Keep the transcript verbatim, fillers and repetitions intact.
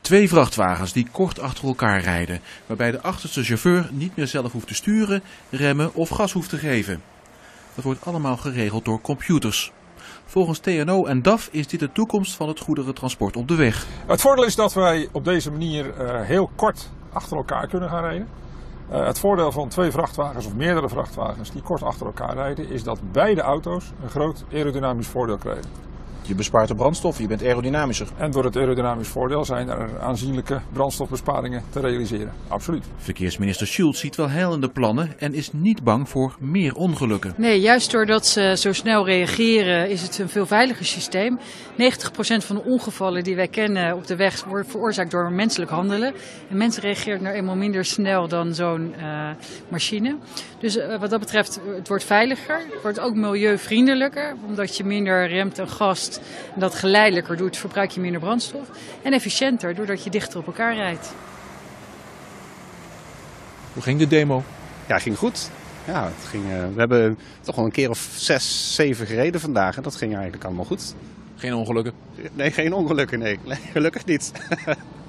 Twee vrachtwagens die kort achter elkaar rijden, waarbij de achterste chauffeur niet meer zelf hoeft te sturen, remmen of gas hoeft te geven. Dat wordt allemaal geregeld door computers. Volgens T N O en D A F is dit de toekomst van het goederentransport op de weg. Het voordeel is dat wij op deze manier uh, heel kort achter elkaar kunnen gaan rijden. Uh, het voordeel van twee vrachtwagens of meerdere vrachtwagens die kort achter elkaar rijden is dat beide auto's een groot aerodynamisch voordeel krijgen. Je bespaart de brandstof, je bent aerodynamischer. En door het aerodynamisch voordeel zijn er aanzienlijke brandstofbesparingen te realiseren. Absoluut. Verkeersminister Schultz ziet wel heil in de plannen en is niet bang voor meer ongelukken. Nee, juist doordat ze zo snel reageren is het een veel veiliger systeem. negentig procent van de ongevallen die wij kennen op de weg worden veroorzaakt door menselijk handelen. En mensen reageren nou eenmaal minder snel dan zo'n uh, machine. Dus uh, wat dat betreft, het wordt veiliger. Het wordt ook milieuvriendelijker, omdat je minder remt en gast. En dat geleidelijker doet, verbruik je minder brandstof. En efficiënter, doordat je dichter op elkaar rijdt. Hoe ging de demo? Ja, het ging goed. Ja, het ging, uh, we hebben toch wel een keer of zes, zeven gereden vandaag en dat ging eigenlijk allemaal goed. Geen ongelukken? Nee, geen ongelukken, nee. nee gelukkig niet.